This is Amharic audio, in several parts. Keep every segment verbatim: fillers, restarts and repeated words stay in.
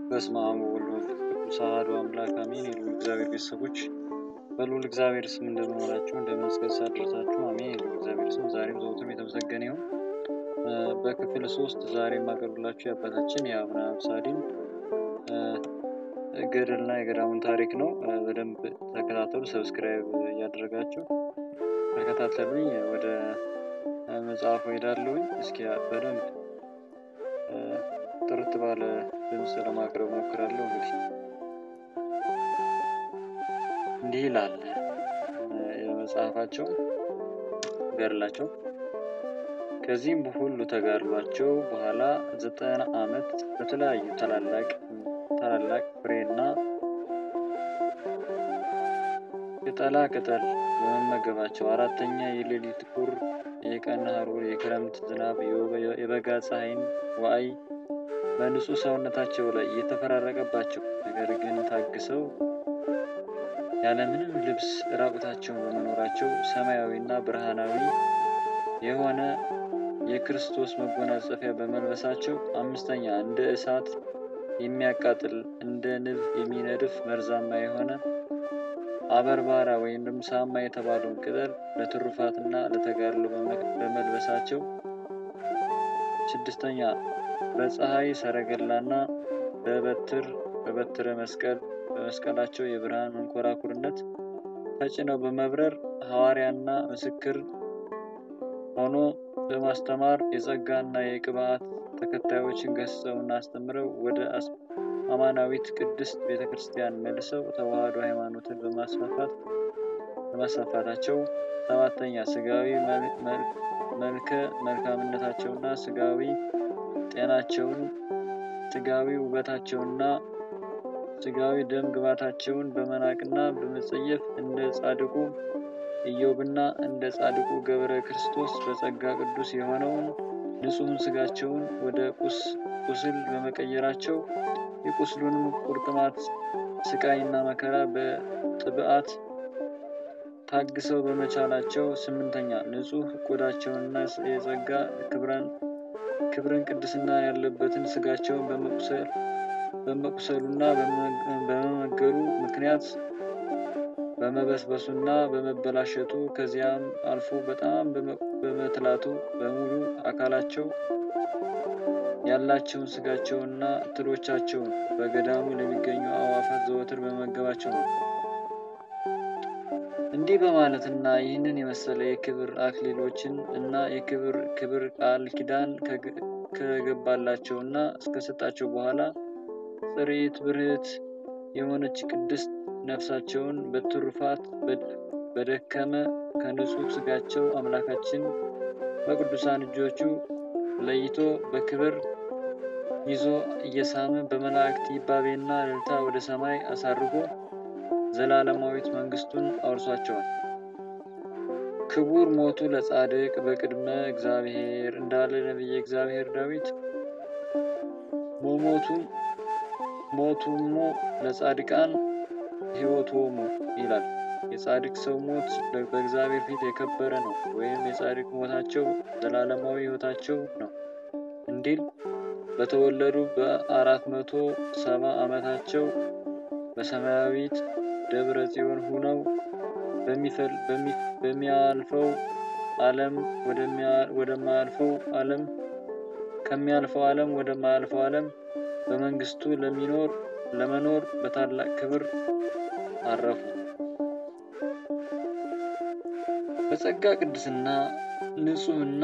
በስመ አብ ወወልድ ወመንፈስ ቅዱስ አሐዱ አምላክ አሜን። የልዑል እግዚአብሔር ቤተሰቦች በልዑል እግዚአብሔር ስም እንደምን ዋላችሁ? እንደምን እስከ ሰዓት ደረሳችሁ? አሜን። የልዑል እግዚአብሔር ስም ዛሬም ዘወትርም የተመሰገነ ይሁን። በክፍል ሶስት ዛሬ የማቀርብላችሁ የአባታችን የአቡነ አብሳዲን ገድልና የገዳሙን ታሪክ ነው። በደንብ ተከታተሉ። ሰብስክራይብ እያደረጋችሁ ተከታተሉኝ። ወደ መጽሐፉ ሄዳለሁኝ። እስኪ በደንብ ጥርት ባለ ድምጽ ለማቅረብ ሞክራለሁ። እንግዲህ እንዲህ ይላል የመጽሐፋቸው ገድላቸው። ከዚህም ሁሉ ተጋድሏቸው በኋላ ዘጠና ዓመት በተለያዩ ታላላቅ ታላላቅ ፍሬና ቅጠላ ቅጠል በመመገባቸው አራተኛ የሌሊት ቁር፣ የቀን ሐሩር፣ የክረምት ዝናብ፣ የበጋ ፀሐይን ዋይ በንጹህ ሰውነታቸው ላይ እየተፈራረቀባቸው ነገር ግን ታግሰው ያለምንም ልብስ ራቁታቸውን በመኖራቸው ሰማያዊና ብርሃናዊ የሆነ የክርስቶስ መጎናጸፊያ በመልበሳቸው አምስተኛ እንደ እሳት የሚያቃጥል እንደ ንብ የሚነድፍ መርዛማ የሆነ አበርባራ ወይም ደግሞ ሳማ የተባለውን ቅጠል ለትሩፋትና ለተጋድሎ በመልበሳቸው ስድስተኛ በፀሐይ ሰረገላና በበትር በበትረ መስቀል በመስቀላቸው የብርሃን መንኮራኩርነት ተጭነው በመብረር ሐዋርያና ምስክር ሆኖ በማስተማር የጸጋና የቅባት ተከታዮችን ገስጸውና አስተምረው ወደ አማናዊት ቅድስት ቤተክርስቲያን መልሰው ተዋህዶ ሃይማኖትን በማስፋፋት በማስፋፋታቸው ሰባተኛ ስጋዊ መልከ መልካምነታቸውና ስጋዊ ጤናቸውን ስጋዊ ውበታቸውና ስጋዊ ደም ግባታቸውን በመናቅና በመጸየፍ እንደ ጻድቁ ኢዮብና እንደ ጻድቁ ገብረ ክርስቶስ በጸጋ ቅዱስ የሆነውን ንጹሕን ስጋቸውን ወደ ቁስል በመቀየራቸው የቁስሉንም ቁርጥማት ስቃይና መከራ በጥብዓት ታግሰው በመቻላቸው ስምንተኛ ንጹሕ ቆዳቸውንና የጸጋ ክብረን ክብርን ቅድስና ያለበትን ስጋቸውን በመቁሰል በመቁሰሉና በመመገሩ ምክንያት በመበስበሱና በመበላሸቱ ከዚያም አልፎ በጣም በመትላቱ በሙሉ አካላቸው ያላቸውን ስጋቸውንና ትሎቻቸውን በገዳሙ ለሚገኙ አዕዋፋት ዘወትር በመመገባቸው ነው። እንዲህ በማለትና ይህንን የመሰለ የክብር አክሊሎችን እና የክብር ክብር ቃል ኪዳን ከገባላቸውና እስከሰጣቸው በኋላ ጽርዕት ብርህት የሆነች ቅድስት ነፍሳቸውን በትሩፋት በደከመ ከንጹሕ ስጋቸው አምላካችን በቅዱሳን እጆቹ ለይቶ በክብር ይዞ እየሳመ በመላእክት ይባቤና እልልታ ወደ ሰማይ አሳርጎ ዘላለማዊት መንግስቱን አውርሷቸዋል። ክቡር ሞቱ ለጻድቅ በቅድመ እግዚአብሔር እንዳለ ነቢየ እግዚአብሔር ዳዊት ሞሞቱን ሞቱሞ ለጻድቃን ሕይወቶሙ ይላል። የጻድቅ ሰው ሞት በእግዚአብሔር ፊት የከበረ ነው፣ ወይም የጻድቅ ሞታቸው ዘላለማዊ ሕይወታቸው ነው እንዲል በተወለዱ በአራት መቶ ሰባ ዓመታቸው በሰማያዊት ደብረ ጽዮን ሆነው በሚያልፈው ዓለም ወደማያልፈው ዓለም ከሚያልፈው ዓለም ወደማያልፈው ዓለም በመንግስቱ ለሚኖር ለመኖር በታላቅ ክብር አረፉ። በጸጋ ቅድስና ንጹሕና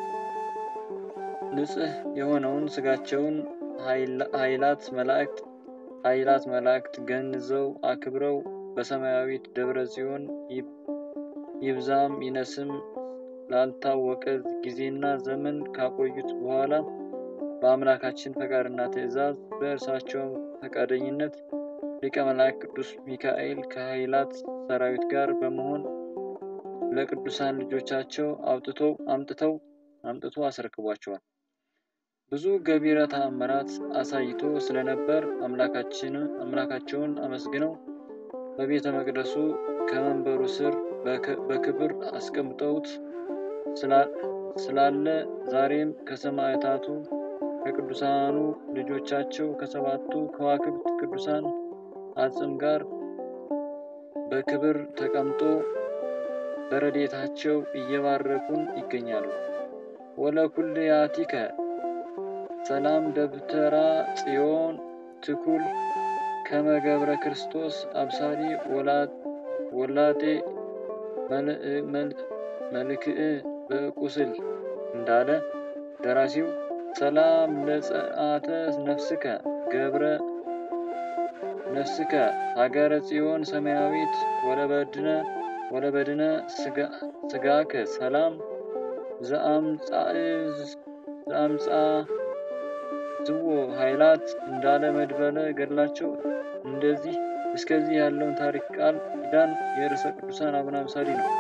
ንጽሕ የሆነውን ስጋቸውን ኃይላት መላእክት ኃይላት መላእክት ገንዘው አክብረው በሰማያዊት ደብረ ጽዮን ይብዛም ይነስም ላልታወቀ ጊዜና ዘመን ካቆዩት በኋላ በአምላካችን ፈቃድና ትእዛዝ በእርሳቸው ፈቃደኝነት ሊቀ መላእክት ቅዱስ ሚካኤል ከኃይላት ሰራዊት ጋር በመሆን ለቅዱሳን ልጆቻቸው አውጥተው አምጥተው አምጥቶ አስረክቧቸዋል። ብዙ ገቢረ ተአምራት አሳይቶ ስለነበር አምላካችን አምላካቸውን አመስግነው በቤተ መቅደሱ ከመንበሩ ስር በክብር አስቀምጠውት ስላለ ዛሬም ከሰማዕታቱ ከቅዱሳኑ ልጆቻቸው ከሰባቱ ከዋክብት ቅዱሳን አጽም ጋር በክብር ተቀምጦ በረድኤታቸው እየባረኩን ይገኛሉ። ወለኩልያቲከ ሰላም ደብተራ ጽዮን ትኩል ከመገብረ ክርስቶስ አብሳሪ ወላጤ መልክዕ በቁስል እንዳለ ደራሲው ሰላም ለጸአተ ነፍስከ ገብረ ነፍስከ ሀገረ ጽዮን ሰማያዊት ወለበድነ ወለበድነ ስጋከ ሰላም ዘአምጻ ዝዎ ኃይላት እንዳለ መድበለ ገድላቸው። እንደዚህ እስከዚህ ያለውን ታሪክ ቃል ኪዳን የርዕሰ ቅዱሳን አቡነ አብሳዲ ነው።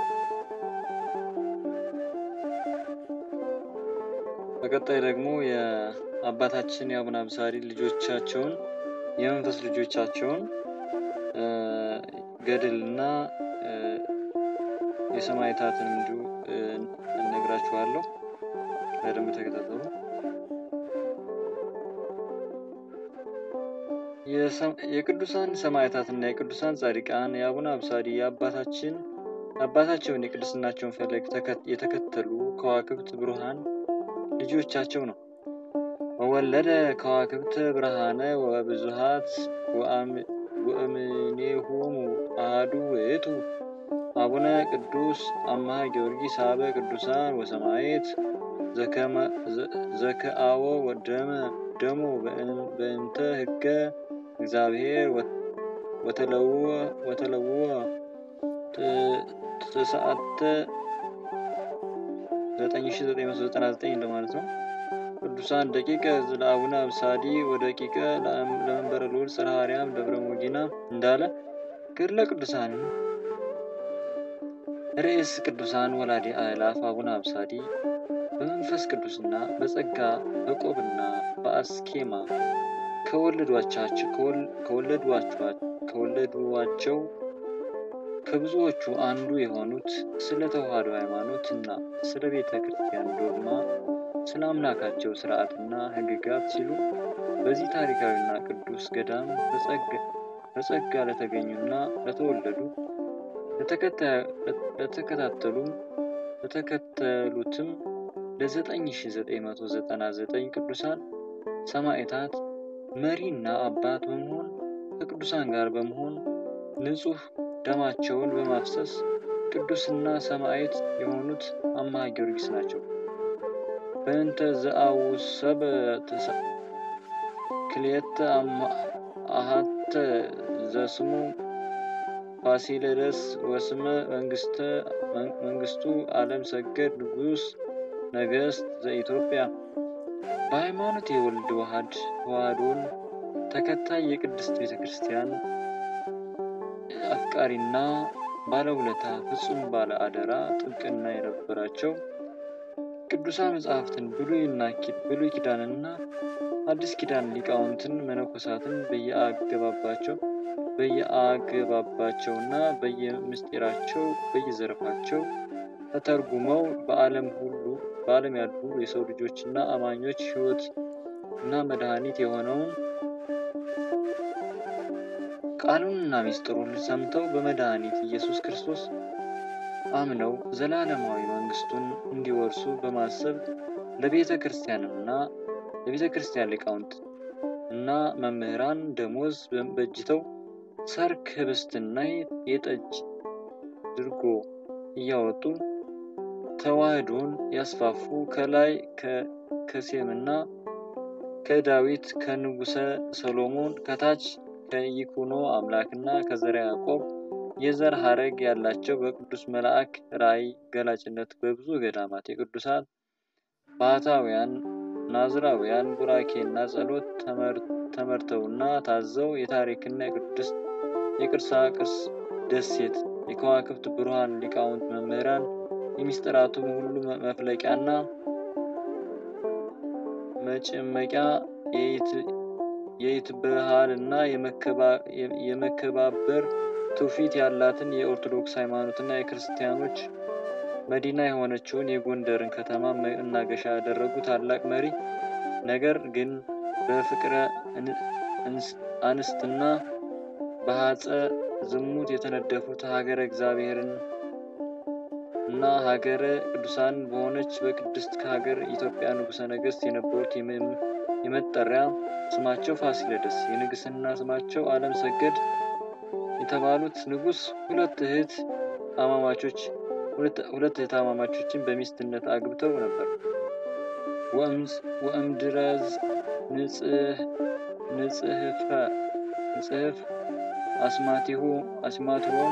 በቀጣይ ደግሞ የአባታችን የአቡነ አብሳዲ ልጆቻቸውን የመንፈስ ልጆቻቸውን ገድልና የሰማዕታትን እንዲሁ እነግራችኋለሁ። በደንብ ተከታተሉ። የቅዱሳን ሰማዕታትና የቅዱሳን ጻድቃን የአቡነ አብሳዲ የአባታችን አባታቸውን የቅድስናቸውን ፈለግ የተከተሉ ከዋክብት ብሩሃን ልጆቻቸው ነው። ወወለደ ከዋክብት ብርሃነ ወብዙሃት ወእምኔሆሙ አሐዱ ውእቱ አቡነ ቅዱስ አምሃ ጊዮርጊስ አበ ቅዱሳን ወሰማዕት ዘከአወ ወደመ ደሞ በእንተ ሕገ እግዚአብሔር ወተለውወ ተሰዓተ ዘጠኝ ሺህ ዘጠኝ መቶ ዘጠና ዘጠኝ እንደማለት ነው። ቅዱሳን ደቂቀ ለአቡነ አብሳዲ ወደቂቀ ለመንበረ ልዑል ጽርሐ አርያም ደብረ ሞጊና እንዳለ ገድለ ቅዱሳን ርዕስ ቅዱሳን ወላዲ አእላፍ አቡነ አብሳዲ በመንፈስ ቅዱስና በጸጋ በቆብና በአስኬማ ከወለዷቸው ከብዙዎቹ አንዱ የሆኑት ስለ ተዋሕዶ ሃይማኖት እና ስለ ቤተ ክርስቲያን ዶግማ ስለ አምላካቸው ስርዓትና ሕግጋት ሲሉ በዚህ ታሪካዊና ቅዱስ ገዳም በጸጋ ለተገኙና ለተወለዱ ለተከታተሉም ለተከተሉትም ለዘጠኝ ሺህ ዘጠኝ መቶ ዘጠና ዘጠኝ ቅዱሳን ሰማዕታት መሪና አባት በመሆን ከቅዱሳን ጋር በመሆን ንጹሕ ደማቸውን በማፍሰስ ቅዱስና ሰማዕት የሆኑት አምሃ ጊዮርጊስ ናቸው። በእንተ ዘአውሰበ ክልኤተ አሐተ ዘስሙ ፋሲለደስ ወስመ መንግስቱ ዓለም ሰገድ ንጉሥ ነገሥት ዘኢትዮጵያ በሃይማኖት የወልድ ዋሕድ ተዋሕዶን ተከታይ የቅድስት ቤተ ክርስቲያን አፍቃሪና ባለውለታ ፍጹም ባለ አደራ ጥብቅና የነበራቸው ቅዱሳን መጻሕፍትን ብሉይ ኪዳንና አዲስ ኪዳን ሊቃውንትን መነኮሳትን በየአገባባቸው በየአገባባቸውና በየምስጢራቸው በየዘርፋቸው ተተርጉመው በዓለም ሁሉ በዓለም ያሉ የሰው ልጆችና አማኞች ሕይወት እና መድኃኒት የሆነውን ቃሉንና ምስጢሩን ሰምተው በመድኃኒት ኢየሱስ ክርስቶስ አምነው ዘላለማዊ መንግስቱን እንዲወርሱ በማሰብ ለቤተ ክርስቲያንና ለቤተ ክርስቲያን ሊቃውንት እና መምህራን ደሞዝ በእጅተው ሰርክ ህብስትና የጠጅ ድርጎ እያወጡ ተዋሕዶን ያስፋፉ ከላይ ከሴምና ከዳዊት ከንጉሠ ሰሎሞን ከታች ከይኩኖ አምላክና ከዘርዓ ያዕቆብ የዘር ሐረግ ያላቸው በቅዱስ መልአክ ራእይ ገላጭነት በብዙ ገዳማት የቅዱሳን ባህታውያን ናዝራውያን ቡራኬና ጸሎት ተመርተውና ታዘው የታሪክና የቅርሳ ቅርስ ደሴት የከዋክብት ብሩሃን ሊቃውንት መምህራን የሚስጥራቱም ሁሉ መፍለቂያና መጭመቂያ የይትበሃልና የመከባበር ትውፊት ያላትን የኦርቶዶክስ ሃይማኖትና የክርስቲያኖች መዲና የሆነችውን የጎንደርን ከተማ መናገሻ ያደረጉ ታላቅ መሪ ነገር ግን በፍቅረ አንስትና በሐፀ ዝሙት የተነደፉት ሀገረ እግዚአብሔርን እና ሀገረ ቅዱሳን በሆነች በቅድስት ሀገር ኢትዮጵያ ንጉሠ ነገሥት የነበሩት የመጠሪያ ስማቸው ፋሲለደስ የንግስና ስማቸው ዓለም ሰገድ የተባሉት ንጉሥ ሁለት እህት አማማቾች ሁለት እህት አማማቾችን በሚስትነት አግብተው ነበር። ወእምድረዝ ንጽህ ንጽህፈ ንጽህፍ አስማቲሁ አስማቲሆም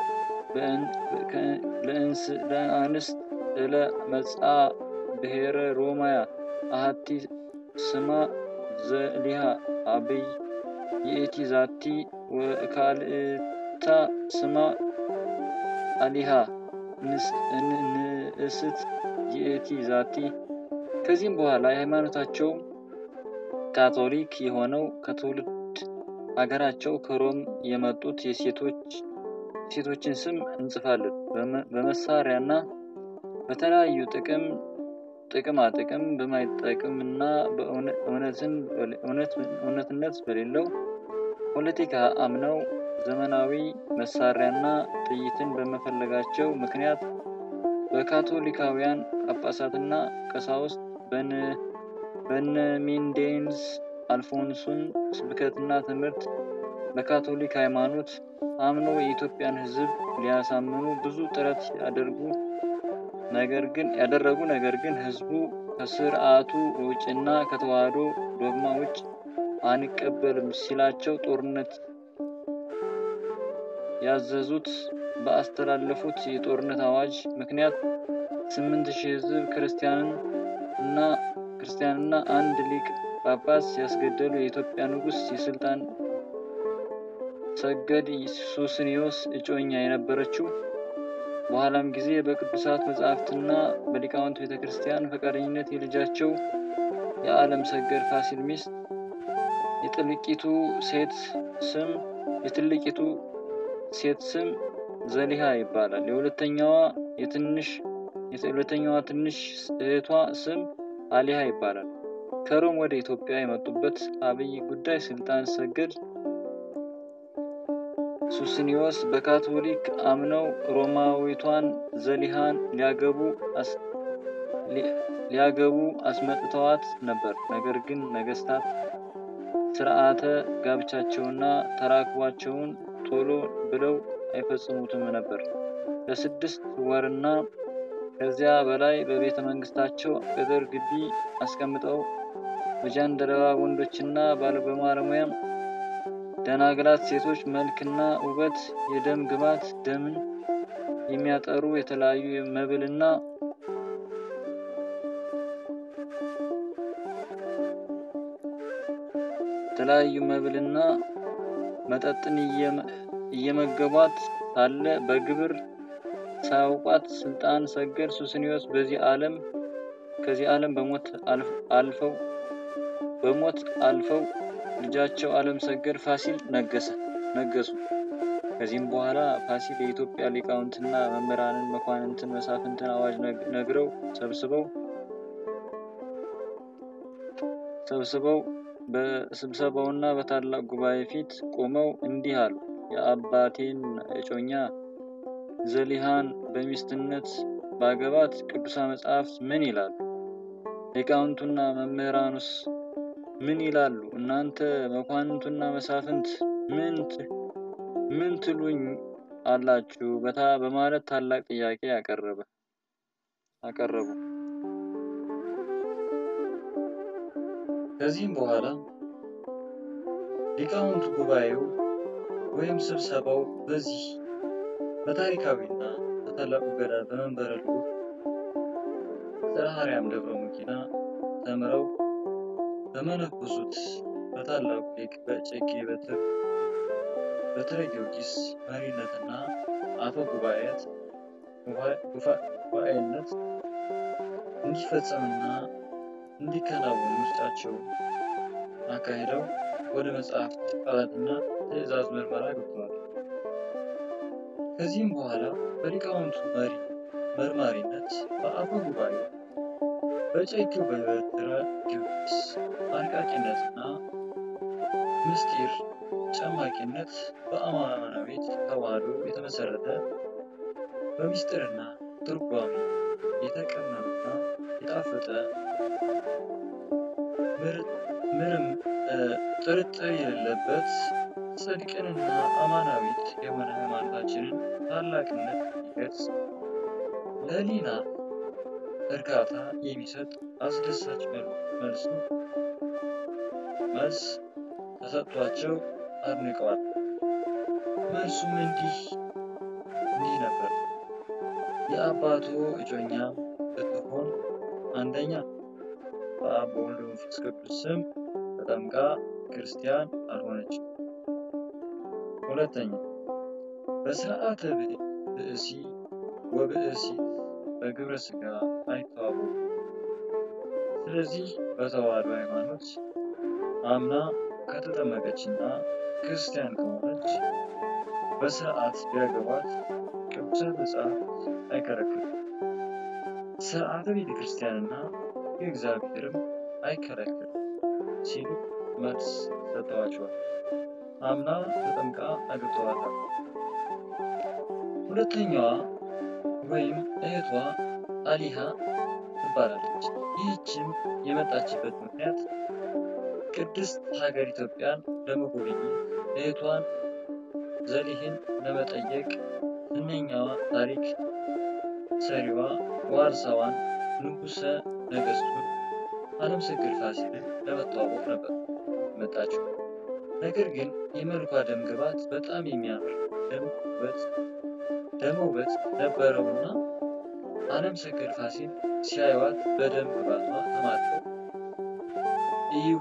ለእንስ ለአንስት እለ መጻ ብሔረ ሮማያ አሃቲ ስማ ዘሊሃ አብይ የእቲ ዛቲ ወካልእታ ስማ አሊሃ ንእስት የእቲ ዛቲ። ከዚህም በኋላ የሃይማኖታቸው ካቶሊክ የሆነው ከትውልድ ሀገራቸው ከሮም የመጡት የሴቶች ሴቶችን ስም እንጽፋለን። በመሳሪያና በተለያዩ ጥቅም ጥቅማ ጥቅም በማይጠቅምና በእውነትን እውነትነት በሌለው ፖለቲካ አምነው ዘመናዊ መሳሪያና ጥይትን በመፈለጋቸው ምክንያት በካቶሊካውያን ጳጳሳትና ቀሳውስት በነ ሜንዴንስ አልፎንሱን ስብከትና ትምህርት በካቶሊክ ሃይማኖት አምነው የኢትዮጵያን ሕዝብ ሊያሳምኑ ብዙ ጥረት ያደርጉ ነገር ግን ያደረጉ ነገር ግን ሕዝቡ ከስርዓቱ ውጭና ከተዋህዶ ዶግማ ውጭ አንቀበልም ሲላቸው ጦርነት ያዘዙት በአስተላለፉት የጦርነት አዋጅ ምክንያት ስምንት ሺህ ሕዝብ ክርስቲያንን እና ክርስቲያንና አንድ ሊቅ ጳጳስ ያስገደሉ የኢትዮጵያ ንጉሥ የስልጣን ሰገድ ሱስንዮስ እጮኛ የነበረችው በኋላም ጊዜ በቅዱሳት መጻሕፍትና በሊቃውንት ቤተክርስቲያን ፈቃደኝነት የልጃቸው የዓለም ሰገድ ፋሲል ሚስት የጥልቂቱ ሴት ስም የትልቂቱ ሴት ስም ዘሊሃ ይባላል። የሁለተኛዋ የትንሽ የሁለተኛዋ ትንሽ እህቷ ስም አሊሃ ይባላል። ከሮም ወደ ኢትዮጵያ የመጡበት አብይ ጉዳይ ስልጣን ሰገድ ሱስንዮስ በካቶሊክ አምነው ሮማዊቷን ዘሊሃን ሊያገቡ ሊያገቡ አስመጥተዋት ነበር። ነገር ግን ነገስታት ስርዓተ ጋብቻቸውና ተራክቧቸውን ቶሎ ብለው አይፈጽሙትም ነበር። ለስድስት ወርና ከዚያ በላይ በቤተ መንግስታቸው ቅጥር ግቢ አስቀምጠው በጃንደረባ ወንዶችና ባለበማረሙያ ደናግላት ሴቶች መልክና ውበት የደም ግባት ደምን የሚያጠሩ የተለያዩ መብልና የተለያዩ መብልና መጠጥን እየመገቧት ሳለ በግብር ሳያውቋት ስልጣን ሰገድ ሱስንዮስ በዚህ ዓለም ከዚህ ዓለም በሞት አልፈው በሞት አልፈው ልጃቸው ዓለም ሰገድ ፋሲል ነገሰ ነገሱ። ከዚህም በኋላ ፋሲል የኢትዮጵያ ሊቃውንትና መምህራንን መኳንንትን መሳፍንትን አዋጅ ነግረው ሰብስበው ሰብስበው በስብሰባውና በታላቅ ጉባኤ ፊት ቆመው እንዲህ አሉ። የአባቴን እጮኛ ዘሊሃን በሚስትነት ባገባት ቅዱሳት መጻሕፍት ምን ይላሉ? ሊቃውንቱና መምህራኑስ ምን ይላሉ? እናንተ መኳንንቱና መሳፍንት ምን ምን ትሉኝ አላችሁ? በታ በማለት ታላቅ ጥያቄ ያቀረበ አቀረቡ። ከዚህም በኋላ ሊቃውንቱ ጉባኤው ወይም ስብሰባው በዚህ በታሪካዊና በታላቁ ገዳም በመንበረ ልዑል ዘርአርያም ደብረ ሙኪና ተምረው በመነኮሱት በታላቁ ሊቅ በእጨጌ በትረ በትረ ጊዮርጊስ መሪነትና አፈ ጉባኤት ጉባኤነት እንዲፈጸምና እንዲከናወን ውስጣቸው አካሂደው ወደ መጽሐፍት ቃላትና ትእዛዝ ምርመራ ገብተዋል። ከዚህም በኋላ በሊቃውንቱ መሪ መርማሪነት በአፈ ጉባኤው በጨቂው በበትረ ጊዮርጊስ አርቃቂነትና ምስጢር ጨማቂነት በአማናዊት ተዋህዶ የተመሰረተ በምስጢርና ትርጓሜ የተቀመመና የጣፈጠ ምንም ጥርጥር የሌለበት ጽድቅንና አማናዊት የሆነ ሃይማኖታችንን ታላቅነት የሚገልጽ ለሕሊና እርካታ የሚሰጥ አስደሳች መልሱ መልስ ተሰጥቷቸው አድንቀዋል። መልሱም እንዲህ እንዲህ ነበር። የአባቱ እጮኛ ብትሆን አንደኛ በአብ በወልድ በመንፈስ ቅዱስ ስም ተጠምቃ ክርስቲያን አልሆነችም። ሁለተኛ በሥርዓተ ብእሲ ወብእሲት በግብረ ሥጋ አይተዋወቁም። ስለዚህ በተዋህዶ ሃይማኖት አምና ከተጠመቀችና ክርስቲያን ከሆነች በሥርዓት ቢያገባት ቅዱሳት መጻሕፍት አይከለክሉም። ሥርዓተ ቤተ ክርስቲያንና የእግዚአብሔርም አይከለክልም ሲሉ መልስ ሰጥተዋቸዋል። አምና ተጠምቃ አግብተዋታል። ሁለተኛዋ ወይም እህቷ አሊሃ ትባላለች። ይህችም የመጣችበት ምክንያት ቅድስት ሀገር ኢትዮጵያን ለመጎብኘት እህቷን ዘሊህን ለመጠየቅ ዝነኛዋ ታሪክ ሰሪዋ ዋርሳዋን ንጉሠ ነገሥቱን ዓለምሰገድ ፋሲልን ለመተዋወቅ ነበር መጣችው። ነገር ግን የመልኳ ደም ግባት በጣም የሚያምር ደም ውበት ደም ውበት ነበረውና ዓለምሰገድ ፋሲል ሲያዩዋት በደም ግባቷ ተማርከው ኢሁ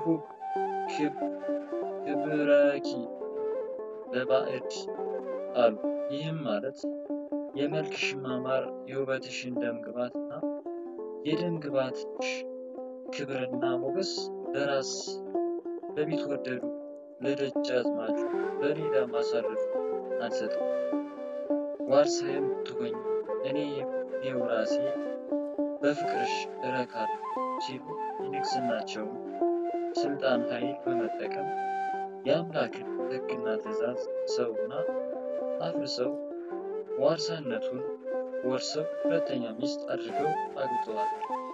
ክብረኪ ለባዕድ አሉ። ይህም ማለት የመልክሽን ማማር የውበትሽን ደም ግባትና የደም ግባትሽ ክብርና ሞገስ ለራስ ለሚትወደዱ ለደጃዝማቹ ለሌላ ማሳረፍ አልሰጥም። ዋርሳዬም ብትሆኝ እኔ እኔው ራሴ በፍቅርሽ እረካለሁ ሲሉ የንግስናቸውን ስልጣን ኃይል በመጠቀም የአምላክን ሕግና ትእዛዝ ሰውና አፍርሰው ዋርሳነቱን ወርሰው ሁለተኛ ሚስት አድርገው አግብተዋል።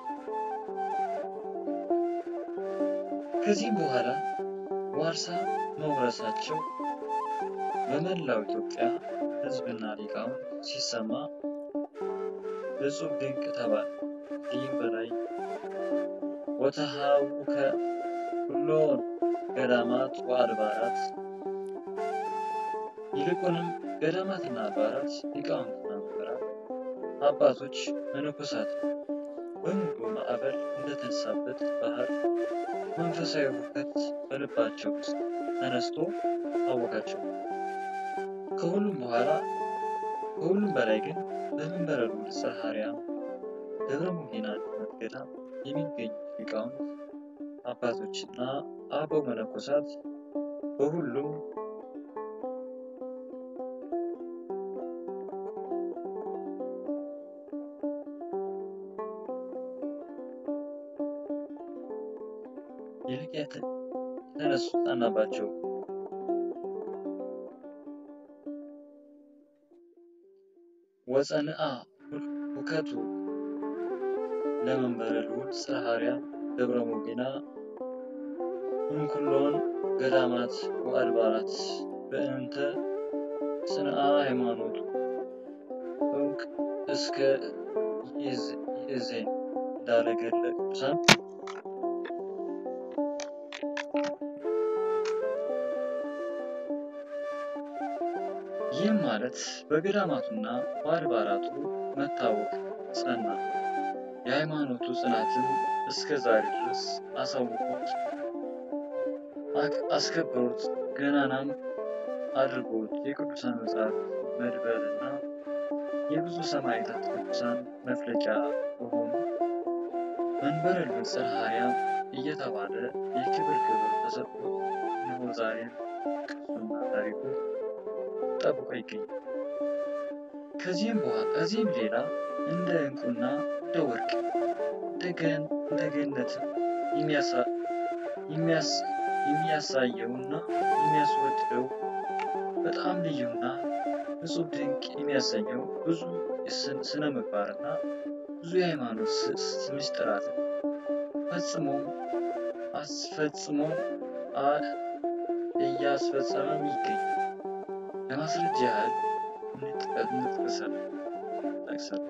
ከዚህም በኋላ ዋርሳ መውረሳቸው በመላው ኢትዮጵያ ሕዝብና ሊቃውንት ሲሰማ እጹብ ድንቅ ተባለ። ከዚህም በላይ ወተሃውከ ሁሎን ገዳማት ወአድባራት ይልቁንም ገዳማትና አድባራት ሊቃውንትና መምህራን አባቶች መነኮሳት በሙሉ ማዕበል እንደተነሳበት ባህር መንፈሳዊ ሁከት በልባቸው ውስጥ ተነስቶ አወቃቸው። ከሁሉም በኋላ ከሁሉም በላይ ግን በመንበረ ልዑል ጽርሐ አርያም ደብረ ሙሄና አንድነት ገዳም የሚገኙ ሊቃውንት አባቶችና አበው መነኮሳት በሁሉም ይልቅ የተነሱ ጸናባቸው። ወጸንአ ሁከቱ ለመንበረ ልዑል ጽርሐ አርያም ደብረ ሙሄና እምኩሎን ገዳማት ወአድባራት በእንተ ጽንዓ ሃይማኖቱ እውቅ እስከ ይእዜን እንዳለ ገድለ ቅዱሳን ይህም ማለት በገዳማቱና በአድባራቱ መታወቅ ጸና። የሃይማኖቱ ጽናትን እስከ ዛሬ ድረስ አሳውቆት አስከበሩት። ገናናም አድርጎት የቅዱሳን መጻሕፍት መድበልና የብዙ ሰማዕታት ቅዱሳን መፍለቂያ በሆኑ መንበረ ልዑል ጽርሐ አርያም እየተባለ የክብር ክብር ተሰጥቶት እነሆ ዛሬም ቅርሱና ታሪኩ ጠብቆ ይገኛል። ከዚህም በኋላ ከዚህም ሌላ እንደ ዕንቁና እንደ ወርቅ እንደገን እንደገነት የሚያሳ የሚያስ የሚያሳየውና የሚያስወድደው በጣም ልዩና እጹብ ድንቅ የሚያሰኘው ብዙ ስነ ምግባርና ብዙ የሃይማኖት ምስጢራትን ፈጽሞ አስፈጽሞ እያስፈጸመም ይገኛል። ለማስረጃ ያህል እንጥቀሳለን እንጠቅሳለን።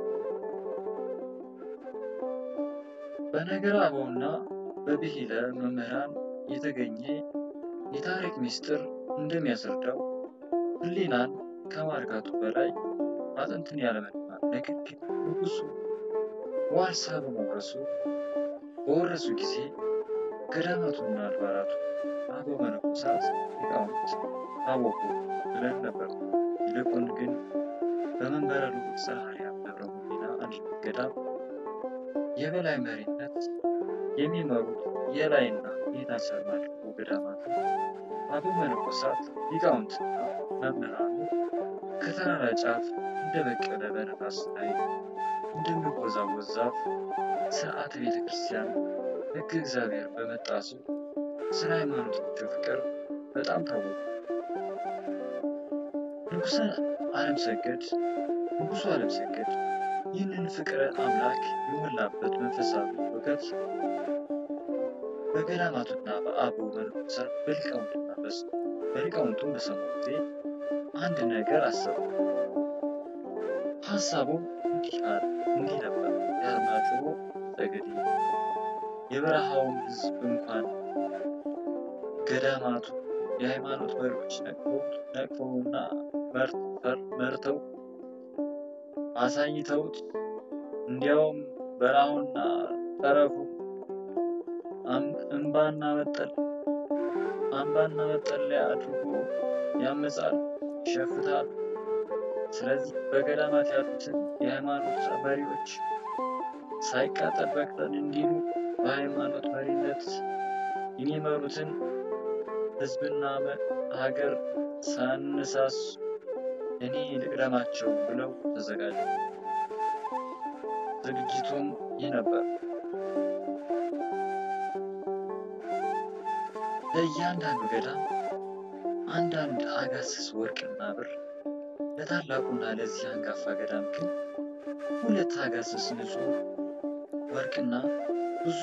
በነገረ አበውና በብሂለ መምህራን የተገኘ የታሪክ ምስጢር እንደሚያስረዳው ሕሊናን ከማርካቱ በላይ አጥንትን ያለመልማል። ነገር ግን ንጉሡ ዋርሳ በመውረሱ በወረሱ ጊዜ ገዳማቱና አድባራቱ አበው መነኮሳት ሊቃውንት ታወቁ ብለን ነበር። ይልቁን ግን በመንበረ ልዑል ዘርዓ ደብረ ሙኒና አንድነት ገዳም የበላይ መሪነት የሚመሩት የላይና የታች አድማጮ ገዳማት አበው መነኮሳት ሊቃውንትና መምህራኑ ከተራራ ጫፍ እንደበቀለ በነፋስ ላይ እንደሚወዛወዝ ዛፍ ሥርዓተ ቤተ ክርስቲያን ሕግ እግዚአብሔር በመጣሱ ስለ ሃይማኖታቸው ፍቅር በጣም ታወቁ። ንጉሠ ዓለም ሰገድ ንጉሡ ዓለም ሰገድ ይህንን ፍቅረ አምላክ የሞላበት መንፈሳዊ እውቀት በገዳማቱና በአበው መነኮሳት በሊቃውንቱና በሊቃውንቱም በሰሙ ጊዜ አንድ ነገር አሰቡ። ሐሳቡም እንዲህ ነበር። የአርማጭሆ ጠገዴ የበረሃውን ሕዝብ እንኳን ገዳማቱ የሃይማኖት መሪዎች ነቅፈውና መርተው አሳይተውት እንዲያውም በረሃውና ጠረፉ አምባና መጠለያ አድርጎ ያመጻል፣ ይሸፍታል። ስለዚህ በገዳማት ያሉትን የሃይማኖት መሪዎች ሳይቃጠል በቅጠል እንዲሉ በሃይማኖት መሪነት የሚመሩትን ሕዝብና ሀገር ሳነሳሱ እኔ ልቅደማቸው ብለው ተዘጋጁ። ዝግጅቱም ይህ ነበር። ለእያንዳንዱ ገዳም አንዳንድ አጋስስ ወርቅና ብር፣ ለታላቁና ለዚህ አንጋፋ ገዳም ግን ሁለት አጋስስ ንጹሕ ወርቅና ብዙ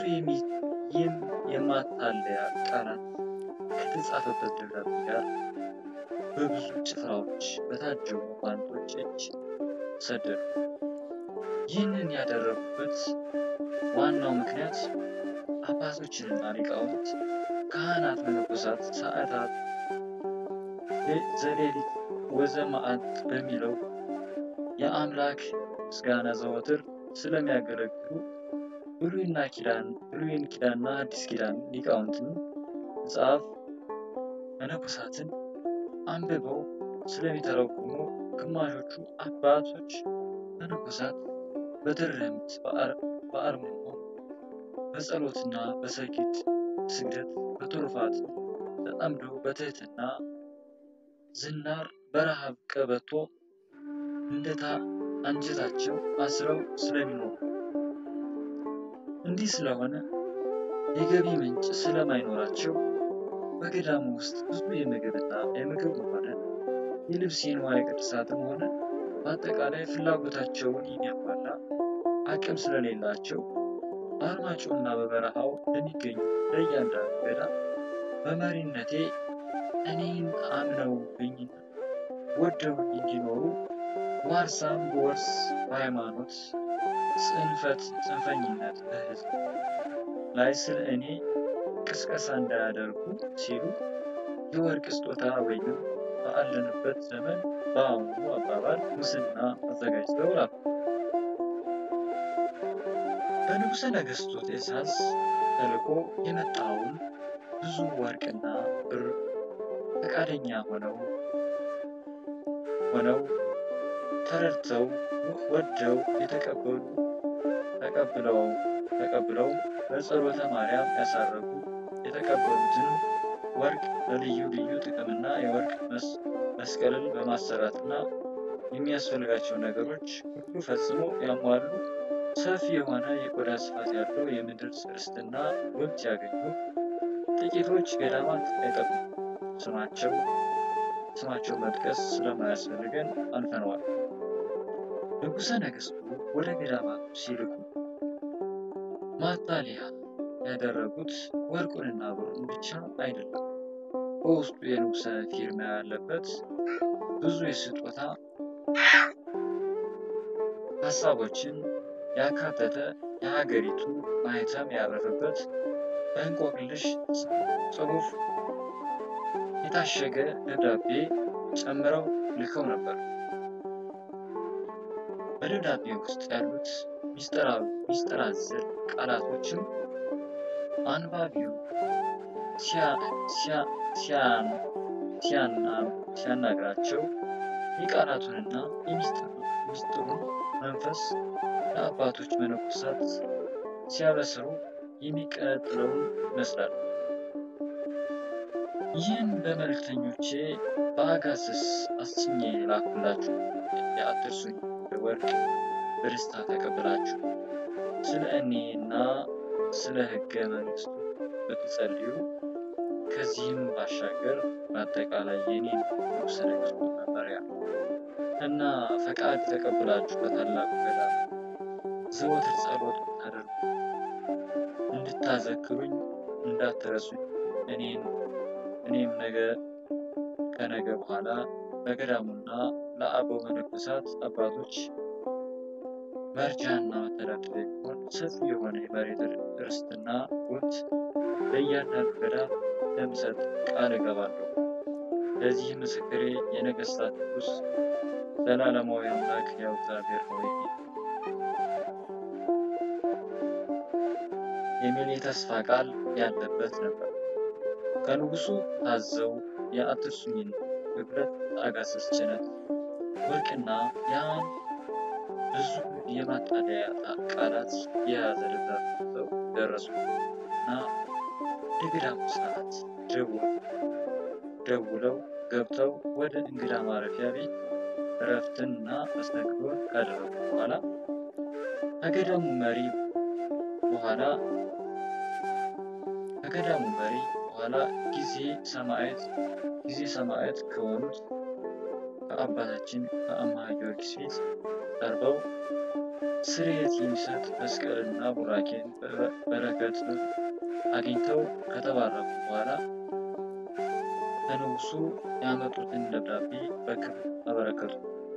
የማታለያ ቃላት ከተጻፈበት ደብዳቤ ጋር በብዙ ጭፍራዎች በታጀቡ መኳንንቶች እጅ ሰደዱ። ይህንን ያደረጉበት ዋናው ምክንያት አባቶችንና ሊቃውንት፣ ካህናት፣ መነኮሳት ሰዓታት ዘሌሊት ወዘመዓልት በሚለው የአምላክ ምስጋና ዘወትር ስለሚያገለግሉ ብሉይና ኪዳን ብሉይን ኪዳንና አዲስ ኪዳን ሊቃውንትን መጽሐፍ መነኮሳትን አንብበው ስለሚተረጉሙ ግማሾቹ አባቶች መነኮሳት በትርምት በአርምሞ በጸሎትና በሰጊድ ስግደት በትሩፋት ተጠምደው በትህትና ዝናር በረሃብ ቀበቶ እንደታ አንጀታቸው አስረው ስለሚኖሩ እንዲህ ስለሆነ የገቢ ምንጭ ስለማይኖራቸው በገዳሙ ውስጥ ብዙ የምግብና የምግብ ሆነ የልብስ የንዋየ ቅድሳትም ሆነ በአጠቃላይ ፍላጎታቸውን የሚያሟላ አቅም ስለሌላቸው በአርማጭሆና በበረሃው ለሚገኙ ለእያንዳንዱ ገዳም በመሪነቴ እኔን አምነውብኝና ወደውኝ እንዲኖሩ ዋርሳም በወርስ በሃይማኖት ጽንፈት ጽንፈኝነት በሕዝብ ላይ ስለ እኔ ቅስቀሳ እንዳያደርጉ ሲሉ የወርቅ ስጦታ ወይም ባለንበት ዘመን በአሁኑ አባባል ሙስና አዘጋጅተው ላኩ። በንጉሠ ነገሥቱ ትእዛዝ ተልኮ የመጣውን ብዙ ወርቅና ብር ፈቃደኛ ሆነው ሆነው ተረድተው ወደው የተቀበሉ ተቀብለው ተቀብለው በጸሎተ ማርያም ያሳረጉ የተቀበሉትን ወርቅ ለልዩ ልዩ ጥቅምና የወርቅ መስቀልን በማሰራትና የሚያስፈልጋቸው ነገሮች ሁሉ ፈጽሞ ያሟሉ ሰፊ የሆነ የቆዳ ስፋት ያለው የምድር ርስትና ውብ ሲያገኙ ጥቂቶች ገዳማት አይጠፉም። ስማቸው ስማቸውን መጥቀስ ስለማያስፈልገን አልፈነዋል። ንጉሠ ነገሥቱ ወደ ገዳማቱ ሲልኩ ማታለያ ያደረጉት ወርቁንና ብሩን ብቻ አይደለም። በውስጡ የንጉሠ ፊርማ ያለበት ብዙ የስጦታ ሀሳቦችን ያካተተ የሀገሪቱ ማህተም ያረፈበት በእንቆቅልሽ ጽሑፍ የታሸገ ደብዳቤ ጨምረው ልከው ነበር። በደብዳቤው ውስጥ ያሉት ሚስጥራዊ ሚስጥር አዘል ቃላቶችም አንባቢው ሲያናግራቸው የቃላቱንና የሚስጥሩን መንፈስ ለአባቶች መነኮሳት ሲያበስሩ የሚቀጥለውን ይመስላል። ይህን በመልእክተኞቼ በአጋስስ አስኜ ላኩላችሁ። አትርሱኝ። በወርቅ በደስታ ተቀበላችሁ። ስለ እኔና ስለ ሕገ መንግሥቱ ብትጸልዩ ከዚህም ባሻገር በአጠቃላይ የኔን ንጉሠ ነገሥቱ መመሪያ እና ፈቃድ ተቀብላችሁ በታላቁ ገዳም ዘወትር ጸሎት ብታደርጉ እንድታዘክሩኝ እንዳትረሱኝ። እኔን እኔም ነገ ከነገ በኋላ ለገዳሙና ለአበው መነኮሳት አባቶች መርጃና መተዳደሪያ የሚሆን ሰፊ የሆነ የመሬት ርስትና ውርት ለእያንዳንዱ ገዳም ለምሰጥ ቃል እገባለሁ። ለዚህ ምስክሬ የነገሥታት ንጉሥ ዘላለማዊ አምላክ ሕያው እግዚአብሔር ነው የሚል የተስፋ ቃል ያለበት ነበር። ከንጉሡ ታዘው የአትርሱኝን በሁለት አጋስስ ጭነት ወርቅና ያን ብዙ የማታለያ ቃላት የያዘ ደብዳቤ ይዘው ደረሱ እና ወደ ገዳሙ ሰዓት ደውለው ገብተው ወደ እንግዳ ማረፊያ ቤት እረፍትና መስተንግዶን ካደረጉ በኋላ ከገዳሙ መሪ በኋላ ከገዳሙ መሪ በኋላ ጊዜ ሰማዕት ጊዜ ሰማዕት ከሆኑት ከአባታችን ከአምሃ ጊዮርጊስ ፊት ቀርበው ስርየት የሚሰጥ መስቀልና ቡራኬን በረከት አግኝተው ከተባረኩ በኋላ ከንጉሡ ያመጡትን ደብዳቤ በክብር አበረከቱ።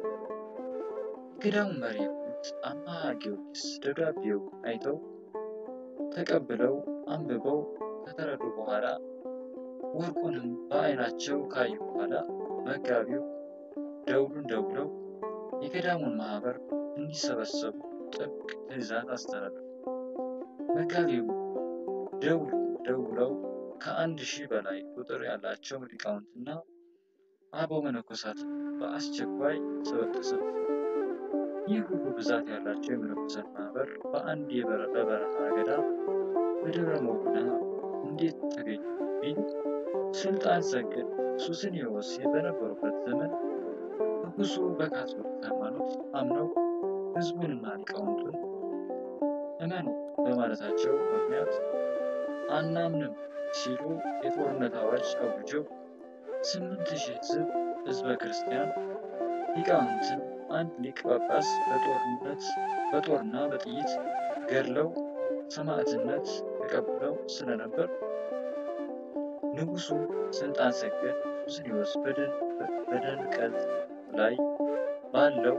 የገዳሙ መሪ የሆኑት አምሃ ጊዮርጊስ ደብዳቤው አይተው ተቀብለው አንብበው ከተረዱ በኋላ ወርቁንም በዓይናቸው ካዩ በኋላ መጋቢው ደውሉን ደውለው የገዳሙን ማህበር እንዲሰበሰቡ ጥብቅ ትእዛዝ አስተላለፉ። መጋቢው ደውሉ ደውለው ከአንድ ሺህ በላይ ቁጥር ያላቸው ሊቃውንትና አበው መነኮሳት በአስቸኳይ ተሰበሰቡ። ይህ ሁሉ ብዛት ያላቸው የመነኮሳት ማህበር በአንድ በበረሃ ገዳም በደብረ ሞቅና እንዴት ተገኙ ቢል ስልጣን ሰገድ ሱስንዮስ በነበሩበት ዘመን ንጉሡ በካቶሊክ ሃይማኖት አምነው ሕዝቡንና ሊቃውንቱን እመኑ በማለታቸው ምክንያት አናምንም ሲሉ የጦርነት አዋጅ አውጀው ስምንት ሺህ ሕዝብ ሕዝበ ክርስቲያን ሊቃውንትን አንድ ሊቀ ጳጳስ በጦርነት በጦርና በጥይት ገድለው ሰማዕትነት ተቀብለው ስለነበር ንጉሡ ስልጣን ሰገድ ሱስንዮስ በደንቀዝ ላይ ባለው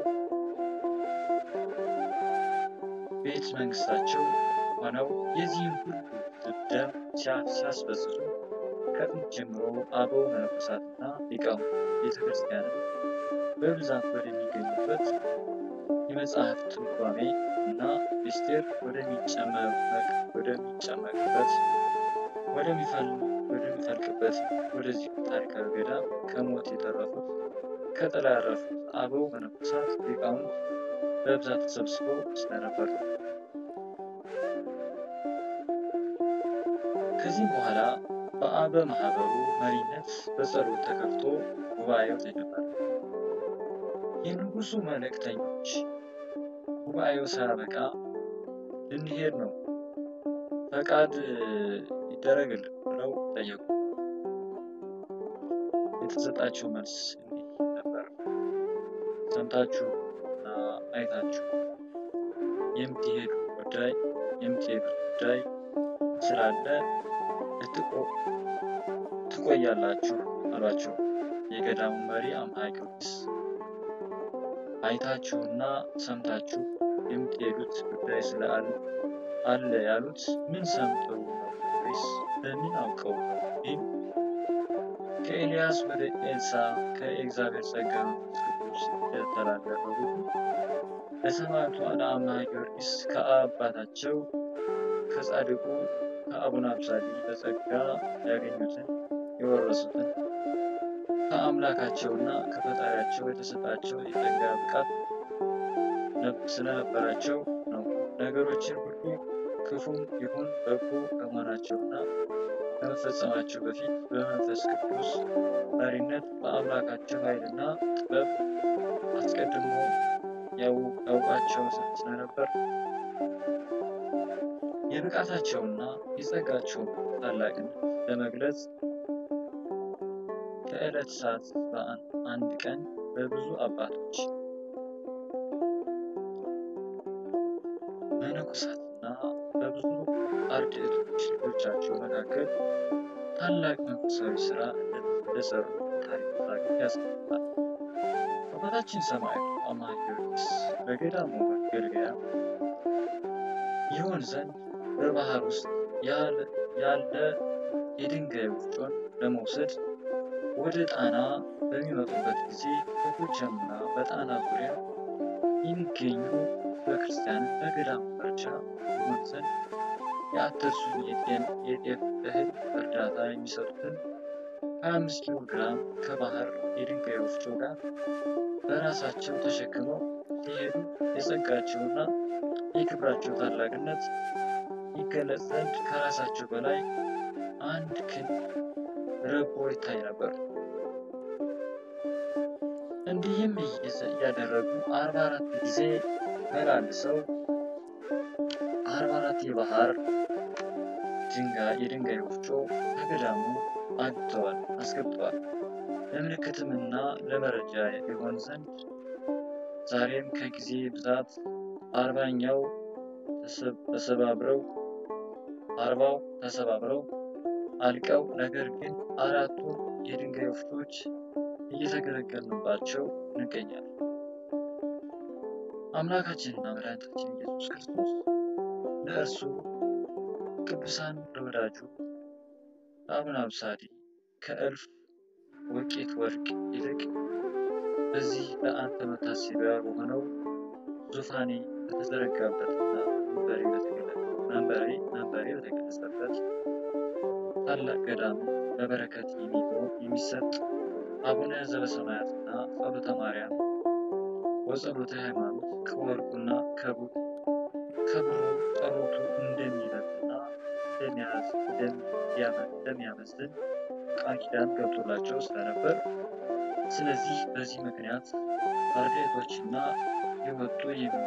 ቤተ መንግስታቸው ሆነው የዚህን ሁሉ ደም ሲያስፈስሱ ከጥንት ጀምሮ አበው መነኮሳትና ሊቃውንት ቤተክርስቲያንን በብዛት ወደሚገኙበት የመጽሐፍ ትርጓሜ እና ምስጢር ወደሚጨመቅበት ወደሚፈልቅበት ወደዚህ ታሪካዊ ገዳም ከሞት የተረፉት ከጥላ ያረፉት አበው መነኮሳት ሊቃውንት በብዛት ተሰብስበው ስለነበር ከዚህ በኋላ በአበ ማህበሩ መሪነት በጸሎት ተከፍቶ ጉባኤው ተጀመረ። የንጉሡ መልእክተኞች ጉባኤው ሳያበቃ እንዲሄድ ነው ፈቃድ ይደረግልን ብለው ጠየቁ። የተሰጣቸው መልስ እንዲህ ነበር። ሰምታችሁና አይታችሁ የምትሄዱ ጉዳይ የምትሄዱት ጉዳይ ስላለ ትቆያላችሁ አሏቸው። የገዳሙ መሪ አምሃ ጊዮርጊስ አይታችሁና ሰምታችሁ የምትሄዱት ጉዳይ ስላለ አለ ያሉት ምን ሰምተው ነው ወይስ በምን አውቀው ነው ቢሉ ከኤልያስ ወደ ኤልሳ ከእግዚአብሔር ጸጋ መንፈስ ቅዱስ የተላለፈ ሁሉ ለሰማዕቱ ለአምሃ ጊዮርጊስ ከአባታቸው ከጻድቁ ከአቡነ አብሳዲ በጸጋ ያገኙትን የወረሱትን ከአምላካቸውና ከፈጣሪያቸው የተሰጣቸው የጸጋ ብቃት ስለነበራቸው ነው። ነገሮችን ሁሉ ክፉም ይሁን በጎ ከመሆናቸውና ከመፈጸማቸው በፊት በመንፈስ ቅዱስ መሪነት በአምላካቸው ኃይልና ጥበብ አስቀድሞ ያውቃቸው ስለነበር የብቃታቸውና የጸጋቸውን ታላቅነት ለመግለጽ ከዕለት ሰዓት በአንድ ቀን በብዙ አባቶች መነኮሳትና በብዙ አርድእቶች ልጆቻቸው መካከል ታላቅ መንፈሳዊ ሥራ እንደሰሩ ታሪክ ያስቀምጣል። አባታችን ሰማዕቱ አምሃ ጊዮርጊስ በገዳሙ መገልገያ ይሆን ዘንድ በባህር ውስጥ ያለ የድንጋይ ወፍጮን ለመውሰድ ወደ ጣና በሚመጡበት ጊዜ በጎጃምና በጣና ዙሪያ የሚገኙ በክርስቲያን በገዳሙ መርጃ ይሆን ዘንድ የአተርሱ የጤፍ እህል እርዳታ የሚሰጡትን ሀያ አምስት ኪሎ ግራም ከባህር የድንጋይ ወፍጮ ጋር በራሳቸው ተሸክመው ሲሄዱ የጸጋቸውና የክብራቸው ታላቅነት ይገለጽ ዘንድ ከራሳቸው በላይ አንድ ክንድ ረቦ ይታይ ነበር። እንዲህም እያደረጉ አርባ አራት ጊዜ መላልሰው አርባ አራት የባህር የድንጋይ ወፍጮ ከገዳሙ አስገብተዋል። ለምልክትምና ለመረጃ ይሆን ዘንድ ዛሬም ከጊዜ ብዛት አርባኛው ተሰባብረው አርባው ተሰባብረው አልቀው ነገር ግን አራቱ የድንጋይ ወፍጮች እየተገለገልንባቸው እንገኛለን። አምላካችንና መድኃኒታችን ኢየሱስ ክርስቶስ ለእርሱ ቅዱሳን ለወዳጁ ለአቡነ አብሳዲ ከእልፍ ወቄት ወርቅ ይልቅ በዚህ ለአንተ መታሰቢያ በሆነው ዙፋኔ በተዘረጋበትና መንበሬ በተገለጸበት ታላቅ ገዳም በበረከት የሚሰጥ አቡነ ዘበሰማያትና ጸሎተ ማርያም ወጸሎተ ሃይማኖት ከወርቁና ከብሩ ጸሎቱ እንደሚበልጥና እንደሚያመዝን ቃል ኪዳን ገብቶላቸው ስለነበር ስለዚህ በዚህ ምክንያት አርድእቶችና የወጡ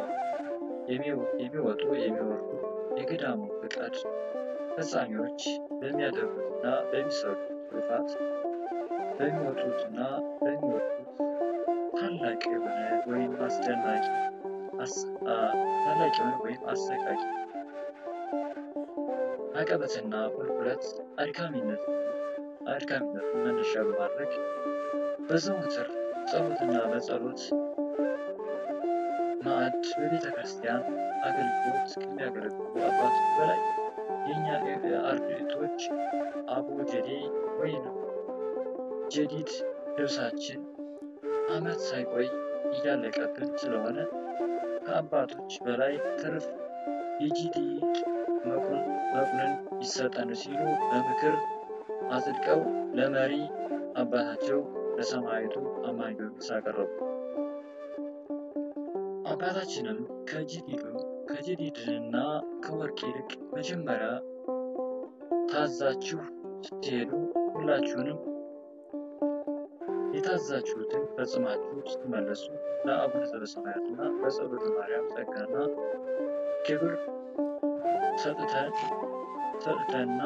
የሚወጡ የሚወርዱ የገዳሙ ፈቃድ ፈጻሚዎች በሚያደርጉትና በሚሰሩት ትሩፋት በሚወጡትና በሚወርዱት ታላቅ የሆነ ወይም አስደናቂ ታላቅ የሆነ ወይም አሰቃቂ አቀበትና ቁልቁለት አድካሚነት አድካሚነትን መነሻ በማድረግ በዘወትር ጸሎትና በጸሎት ማዕድ በቤተ ክርስቲያን አገልግሎት ከሚያገለግሉ አባቶች በላይ የእኛ አርድእቶች አቦጀዴ ወይም ጀዲድ ልብሳችን ዓመት ሳይቆይ እያለቀብን ስለሆነ ከአባቶች በላይ ትርፍ የጀዲድ መቁንን ይሰጠን ሲሉ በምክር አጽድቀው ለመሪ አባታቸው ለሰማዕቱ አምሃ ጊዮርጊስ አቀረቡ። አባታችንም ከጀዲድና ከወርቅ ይልቅ መጀመሪያ ታዛችሁ ስትሄዱ ሁላችሁንም የታዘዛችሁትን ፈጽማችሁ ስትመለሱ ለአቡነ ዘበሰማያትና በጸሎተ ማርያም ጸጋና ክብር ሰጥተን ሰጥተንና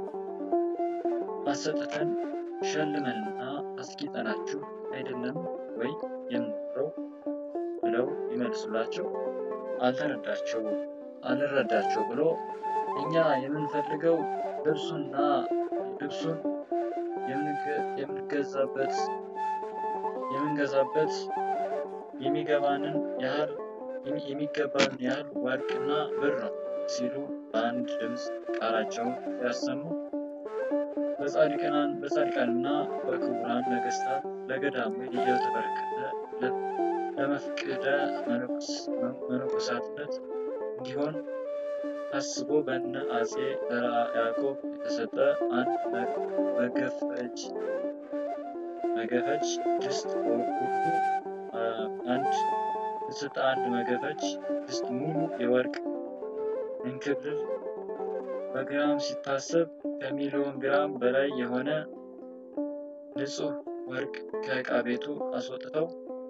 አሰጥተን ሸልመንና አስጊጠናችሁ አይደለም ወይ የምንኖረው ብለው ይመልሱላቸው አልተረዳቸው አልረዳቸው ብሎ እኛ የምንፈልገው ልብሱና ልብሱን የምንገዛበት የምንገዛበት የሚገባንን ያህል የሚገባንን ያህል ወርቅና ብር ነው ሲሉ በአንድ ድምፅ ቃላቸውን ያሰሙ በጻድቃን በጻድቃንና በክቡራን ነገሥታት ለገዳሙ እየተበረከተ ለመፍቅደ መነኮሳትነት እንዲሆን ታስቦ በእነ አፄ ዘርዓ ያዕቆብ የተሰጠ አንድ መገፈጅ መገፈጅ ድስት ሁሉ አንድ የተሰጠ አንድ መገፈጅ ድስት ሙሉ የወርቅ እንክብል በግራም ሲታሰብ ከሚሊዮን ግራም በላይ የሆነ ንጹሕ ወርቅ ከዕቃ ቤቱ አስወጥተው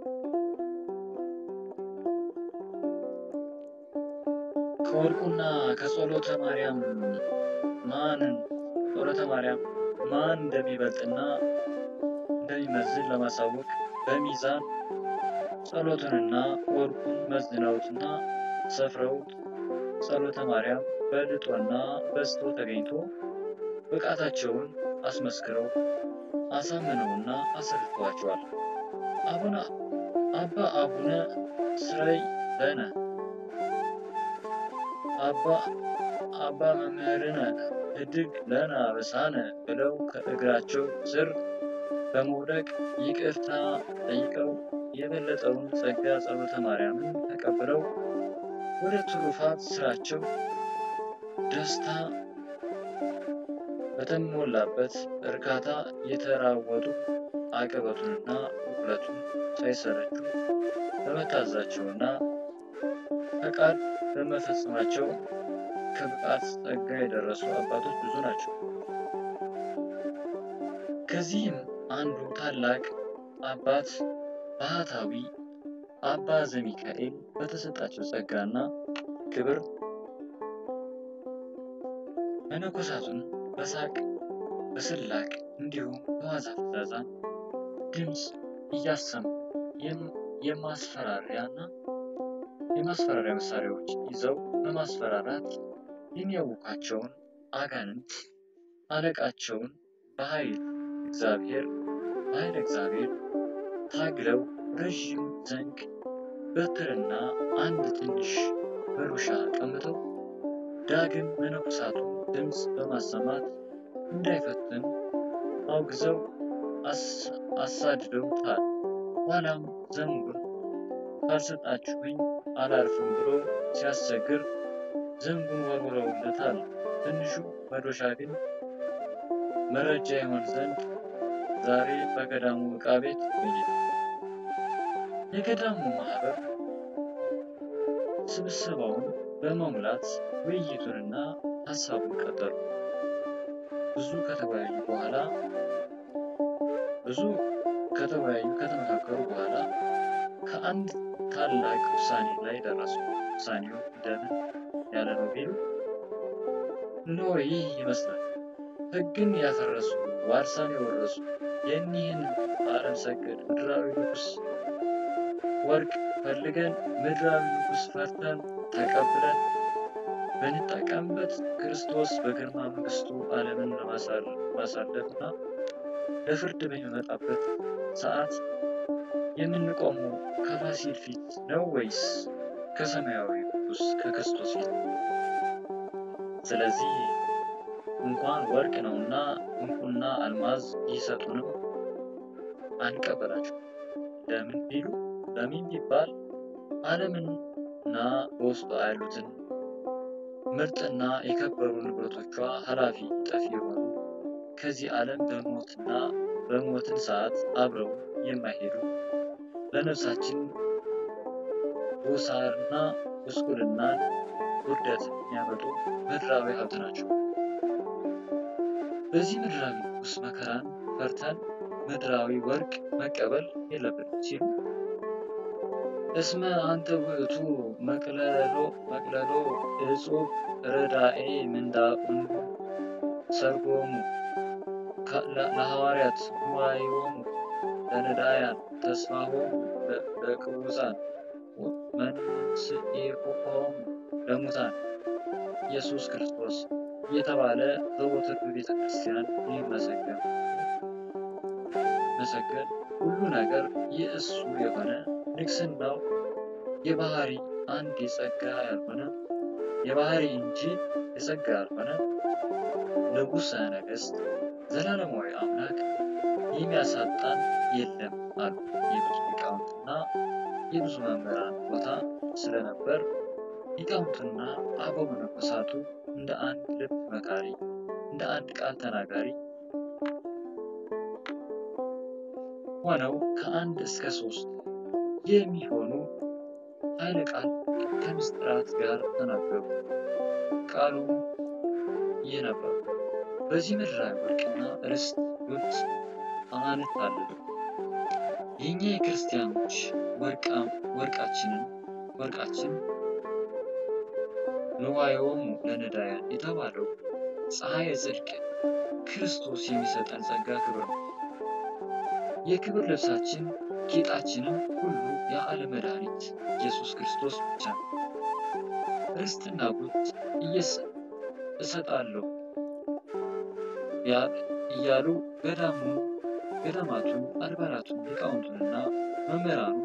ከወርቁና ከጸሎተ ማርያም ማንን ጸሎተ ማርያም ማን እንደሚበልጥና እንደሚመዝን ለማሳወቅ በሚዛን ጸሎቱንና ወርቁን መዝነውትና ሰፍረውት ጸሎተ ማርያም በልጦና በዝቶ ተገኝቶ ብቃታቸውን አስመስክረው አሳምነውና አሰርተዋቸዋል። አቡነ አባ አቡነ ስረይ ለነ አባ አባ መምህርነ እድግ ለነ አበሳነ ብለው ከእግራቸው ስር በመውደቅ ይቅርታ ጠይቀው የበለጠውን ጸጋ ጸሎተ ማርያምን ተቀብለው ወደ ትሩፋት ስራቸው ደስታ በተሞላበት እርካታ የተራወጡ አቀበቱንና ቁልቁለቱን ሳይሰለቹ በመታዘዛቸውና ፈቃድ በመፈጸማቸው ከብቃት ጸጋ የደረሱ አባቶች ብዙ ናቸው። ከዚህም አንዱ ታላቅ አባት ባህታዊ አባ ዘሚካኤል በተሰጣቸው ጸጋና ክብር መነኮሳቱን በሳቅ በስላቅ እንዲሁም በዋዛ ፈዛዛ ድምፅ እያሰሙ የማስፈራሪያና የማስፈራሪያ መሳሪያዎች ይዘው በማስፈራራት የሚያውቋቸውን አጋንንት አለቃቸውን በኃይል እግዚአብሔር በኃይል እግዚአብሔር ታግለው ረዥም ዘንግ በትርና አንድ ትንሽ መዶሻ ቀምተው ዳግም መነኮሳቱ ድምፅ በማሰማት እንዳይፈትን አውግዘው አሳድደውታል። ኋላም ዘንጉን ካልሰጣችሁኝ አላርፍም ብሎ ሲያስቸግር ዘንጉን ወርውረውለታል። ትንሹ መዶሻ ግን መረጃ ይሆን ዘንድ ዛሬ በገዳሙ ዕቃ ቤት ይገኛል። የገዳሙ ማህበር ስብሰባውን በመሙላት ውይይቱንና ሀሳቡን ቀጠሉ። ብዙ ከተወያዩ በኋላ ብዙ ከተወያዩ ከተመካከሩ በኋላ ከአንድ ታላቅ ውሳኔ ላይ ደረሱ። ውሳኔው እንደምን ያለ ነው ቢሉ እነሆ ይህ ይመስላል። ሕግን ያፈረሱ ዋርሳን የወረሱ የኒህን ዓለም ሰገድ ምድራዊ ንጉሥ ወርቅ ፈልገን ምድራዊ ንጉሥ ፈርተን ተቀብለን በንጠቀምበት ክርስቶስ በግርማ መንግሥቱ ዓለምን ለማሳለፍና ለፍርድ በሚመጣበት ሰዓት የምንቆመው ከፋሲል ፊት ነው ወይስ ከሰማያዊ ንጉሥ ከክርስቶስ ፊት? ስለዚህ እንኳን ወርቅ ነውና ዕንቁና አልማዝ ይሰጡንም አንቀበላቸው። ለምን ቢሉ ለምን ቢባል ዓለምንና በውስጧ ያሉትን ምርጥና የከበሩ ንብረቶቿ ኃላፊ ጠፊ የሆኑ ከዚህ ዓለም በሞትና በሞትን ሰዓት አብረው የማይሄዱ ለነፍሳችን ጎሳርና ጉስቁልናን ውርደትን የሚያመጡ ምድራዊ ሀብት ናቸው። በዚህ ምድራዊ ንጉሥ መከራን ፈርተን ምድራዊ ወርቅ መቀበል የለብንም ሲሉ እስመ አንተ ውእቱ መቅለሎ መቅለሎ እጹብ ረዳኤ ምንዳቁን ሰርጎሙ ለሐዋርያት ንዋዮሙ ለነዳያን ተስፋሆሙ ለቅቡፃን መንስኤሆሙ ለሙታን ኢየሱስ ክርስቶስ እየተባለ ዘወትር በቤተ ክርስቲያን ይመሰገን መሰገን ሁሉ ነገር የእሱ የሆነ ንግስናው የባህሪ አንድ የጸጋ ያልሆነ የባህሪ እንጂ የጸጋ ያልሆነ ንጉሠ ነገሥት ዘላለማዊ አምላክ የሚያሳጣን የለም አሉ። የብዙ ሊቃውንትና የብዙ መምህራን ቦታ ስለነበር ሊቃውንቱና አበው መነኮሳቱ እንደ አንድ ልብ መካሪ እንደ አንድ ቃል ተናጋሪ ሆነው ከአንድ እስከ ሶስት የሚሆኑ ኃይለ ቃል ከምስጢራት ጋር ተናገሩ። ቃሉ ይህ ነበር። በዚህ ምድራዊ ወርቅና ርስት ጉልት አንታለሉ። የኛ የክርስቲያኖች ወርቃችንን ወርቃችን ንዋዮሙ ለነዳያን የተባለው ፀሐይ ጽድቅ ክርስቶስ የሚሰጠን ጸጋ ክብር ነው። የክብር ልብሳችን ጌጣችንም ሁሉ የዓለም መድኃኒት ኢየሱስ ክርስቶስ ብቻ ነው። ርስትና ጉልት እሰጣለሁ እያሉ ገዳሙ ገዳማቱን አድባራቱን ሊቃውንቱንና መምህራኑ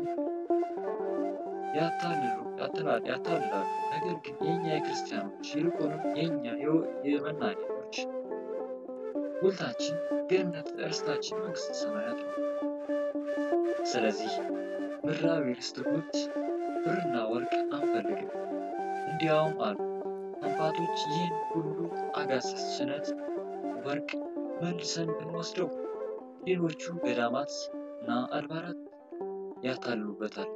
ያታልላሉ። ነገር ግን የኛ የክርስቲያኖች ይልቁንም የኛ የመናንያኖች ጉልታችን ገነት ርስታችን መንግሥተ ሰማያት ነው። ስለዚህ ምድራዊ ርስት ጉልት ብርና ወርቅ አንፈልግም። እንዲያውም አሉ አባቶች ይህን ሁሉ አጋሰስ ጭነት ወርቅ መልሰን ብንወስደው ሌሎቹ ገዳማት እና አድባራት ያታልሉበታል።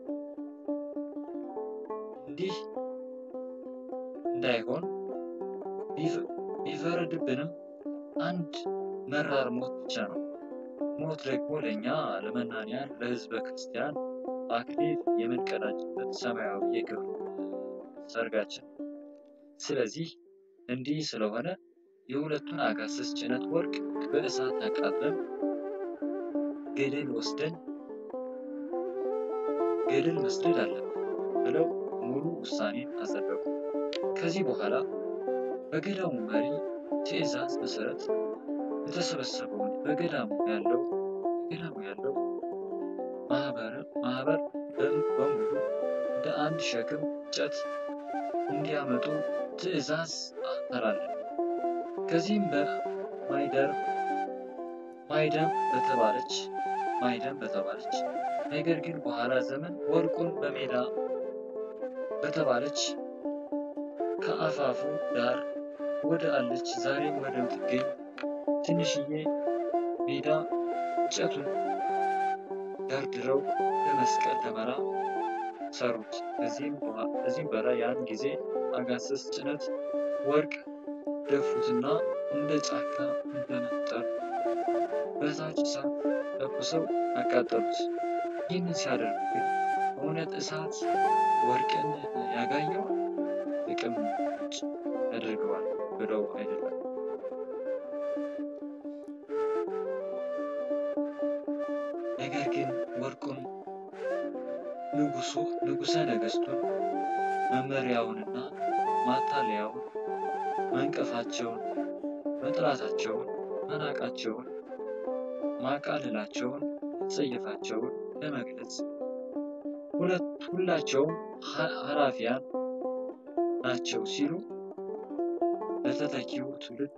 እንዲህ እንዳይሆን ቢፈረድብንም አንድ መራር ሞት ብቻ ነው። ሞት ደግሞ ለእኛ ለመናንያን ለሕዝበ ክርስቲያን አክሊል የምንቀዳጅበት ሰማያዊ የክብር ሰርጋችን። ስለዚህ እንዲህ ስለሆነ የሁለቱን አጋሰስ ጭነት ወርቅ በእሳት አቃጥለን ገደል ወስደን ገደል መስደድ አለብን ብለው ሙሉ ውሳኔን አጸደቁ። ከዚህ በኋላ በገዳሙ መሪ ትእዛዝ መሰረት የተሰበሰበውን በገዳሙ ያለው በገዳሙ ያለው ማህበር ማህበር በሙሉ እንደ አንድ ሸክም እንጨት እንዲያመጡ ትእዛዝ አስተላለፈ። ከዚህም በማይደር ማይደም በተባለች ማይደም በተባለች ነገር ግን በኋላ ዘመን ወርቁን በሜዳ በተባለች ከአፋፉ ዳር ወደ አለች ዛሬም ወደ ምትገኝ ትንሽዬ ሜዳ እንጨቱን ደርድረው በመስቀል ደመራ ሰሩት። ከዚህም በላይ ያን ጊዜ አጋሰስ ጭነት ወርቅ ደፉትና እንደ ጫካ እንደነጠሩ በታች እሳት ለኩሰው አቃጠሉት። ይህንን ሲያደርጉ ግን እውነት እሳት ወርቅን ያጋየው ጥቅም ውጭ ያደርገዋል ብለው አይደለም። ነገር ግን ወርቁን ንጉሱ ንጉሠ ነገሥቱን መመሪያውንና ማታለያውን መንቀፋቸውን መጥላታቸውን መናቃቸውን ማቃለላቸውን መጸየፋቸውን ለመግለጽ ሁለት ሁላቸውም ኃላፊያን ናቸው ሲሉ ለተተኪው ትውልድ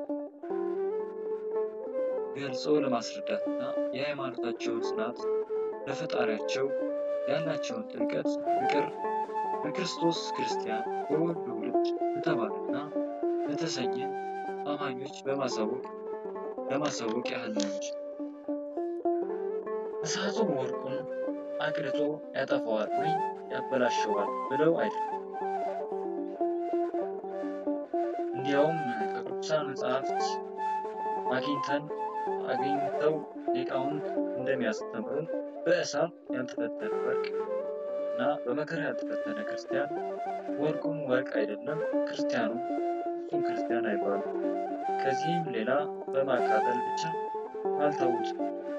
ገልጾ ለማስረዳትና የሃይማኖታቸውን ጽናት ለፈጣሪያቸው ያላቸውን ጥልቀት ፍቅር በክርስቶስ ክርስቲያን በወልድ ውልድ ለተባለና ለተሰኘ አማኞች በማሳወቅ ለማሳወቅ ያህል ነው እንጂ እሳቱን ወርቁን አቅልጦ ያጠፋዋል ወይ ያበላሸዋል ብለው አይደለም። እንዲያውም ከቅዱሳን መጻሕፍት አግኝተን አግኝተው ሊቃውንት እንደሚያስተምሩን በእሳት ያልተፈተነ ወርቅ እና በመከራ ያልተፈተነ ክርስቲያን ወርቁም ወርቅ አይደለም፣ ክርስቲያኑም ፍጹም ክርስቲያን አይባሉም። ከዚህም ሌላ በማቃጠል ብቻ አልተውትም።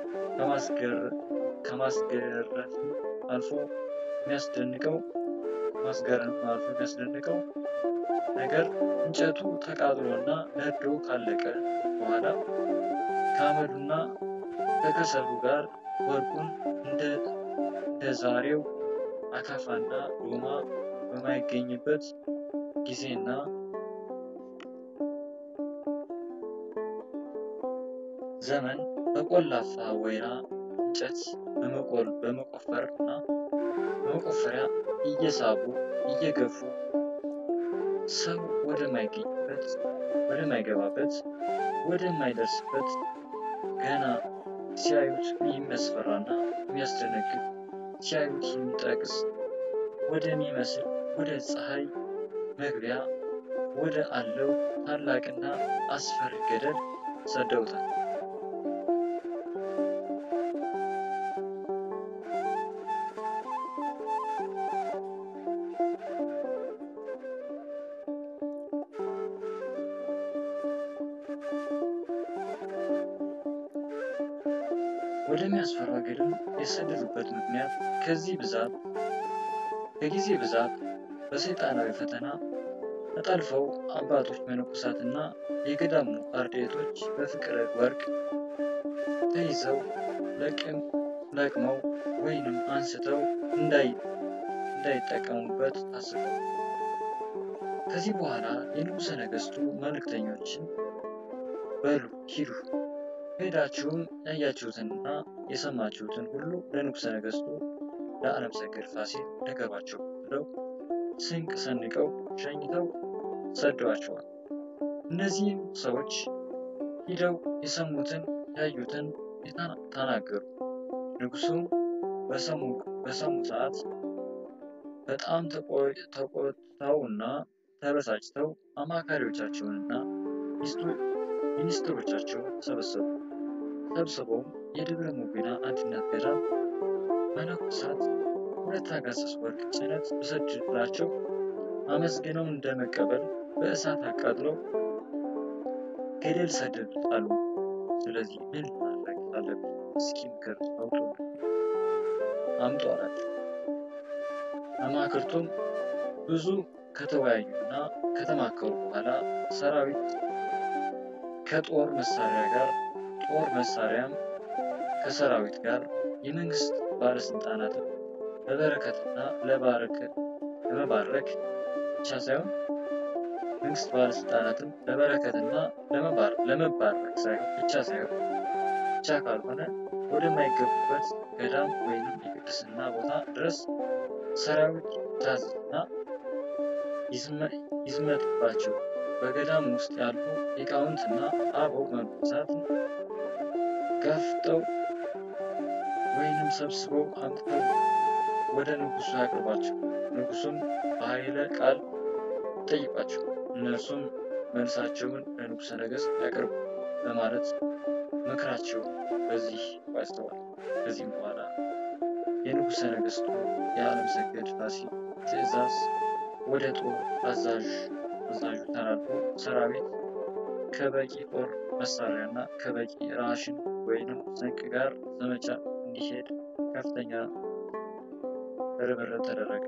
ከማስገረፍ አልፎ የሚያስደንቀው ማስገረፍ አልፎ የሚያስደንቀው ነገር እንጨቱ ተቃጥሎና ነዶ ካለቀ በኋላ ከአመዱና ከከሰሉ ጋር ወርቁን እንደ ዛሬው አካፋና ዶማ በማይገኝበት ጊዜና ዘመን በቆላፋ ወይራ እንጨት በመቆፈርና በመቆፈሪያ እየሳቡ እየገፉ ሰው ወደማይገኝበት ወደማይገባበት ወደማይደርስበት ገና ሲያዩት የሚያስፈራና የሚያስደነግጥ ሲያዩት የሚጠቅስ ወደሚመስል ወደ ፀሐይ መግቢያ ወደ አለው ታላቅና አስፈሪ ገደል ሰደውታል። ወደሚያስፈራ ገደል የሰደዱበት ምክንያት ከዚህ ብዛት ከጊዜ ብዛት በሰይጣናዊ ፈተና ተጠልፈው አባቶች መነኮሳትና የገዳሙ አርድእቶች በፍቅረ ወርቅ ተይዘው ለቅመው ወይንም አንስተው እንዳይጠቀሙበት ታስበው ከዚህ በኋላ የንጉሠ ነገሥቱ መልእክተኞችን በሉ ሂዱ፣ ሄዳችሁም ያያችሁትንና የሰማችሁትን ሁሉ ለንጉሠ ነገሥቱ ለዓለም ሰገድ ፋሲል ነገሯቸው ብለው ስንቅ ሰንቀው ሸኝተው ሰደዋቸዋል። እነዚህም ሰዎች ሂደው የሰሙትን ያዩትን ተናገሩ። ንጉሡም በሰሙ ሰዓት በጣም ተቆጥተውና ተበሳጭተው አማካሪዎቻቸውንና ሚኒስትሮቻቸውን ሰበሰቡ። ሰብስበውም የደብረ ሞገና አንድነት ገዳም መነኮሳት ሁለት አጋሰስ ወርቅ ጭነት ብሰድላቸው አመስግነው እንደመቀበል በእሳት አቃጥለው ገደል ሰደዱታሉ። ስለዚህ ምን ማድረግ አለብን? እስኪ ምክር አውጡ አምጡ አላቸው። መማክርቱም ብዙ ከተወያዩና ከተማከሩ በኋላ ሰራዊት ከጦር መሳሪያ ጋር ጦር መሳሪያም ከሰራዊት ጋር የመንግስት ባለስልጣናትን ለበረከትና ለመባረክ ብቻ ሳይሆን መንግስት ባለስልጣናትን ለበረከትና ለመባረክ ሳይሆን ብቻ ሳይሆን ብቻ ካልሆነ ወደማይገቡበት ገዳም ወይንም የቅድስና ቦታ ድረስ ሰራዊት ታዝና ይዝመትባቸው። በገዳም ውስጥ ያሉ ሊቃውንትና አበው መነኮሳትን ጋፍጠው ወይንም ሰብስበው አምጥተው ወደ ንጉሡ ያቅርባቸው። ንጉሡም በኃይለ ቃል ይጠይቋቸው፣ እነርሱም መልሳቸውን ለንጉሠ ነገሥት ያቅርቡ በማለት ምክራቸው በዚህ ዋስተዋል። ከዚህም በኋላ የንጉሠ ነገሥቱ የዓለም ሰገድ ፋሲል ትእዛዝ ወደ ጦር አዛዥ አዛዡ ተላልፎ ሰራዊት ከበቂ ጦር መሳሪያና ከበቂ ራሽን ወይንም ስንቅ ጋር ዘመቻ እንዲሄድ ከፍተኛ ርብርብ ተደረገ።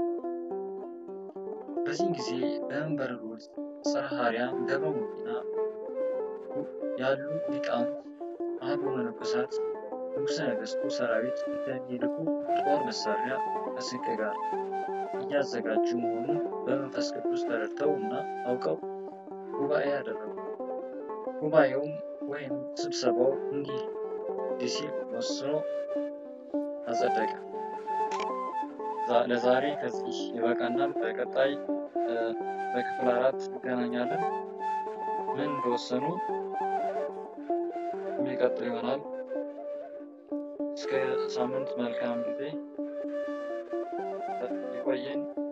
በዚህ ጊዜ በመንበረ ልዑል ጽርሐ አርያም ደብረ ሞገና ያሉ ሊቃውንት አበው መነኮሳት ንጉሠ ነገሥቱ ሰራዊት እንደሚልኩ ጦር መሳሪያ ከስንቅ ጋር እያዘጋጁ መሆኑን በመንፈስ ቅዱስ ተረድተው እና አውቀው ጉባኤ አደረጉ። ጉባኤውም ወይም ስብሰባው እንዲህ ሲል ወስኖ አጸደቀ። ለዛሬ ከዚህ ይበቃናል። በቀጣይ በክፍል አራት እንገናኛለን። ምን እንደወሰኑ የሚቀጥል ይሆናል። እስከ ሳምንት መልካም ጊዜ ይቆየን።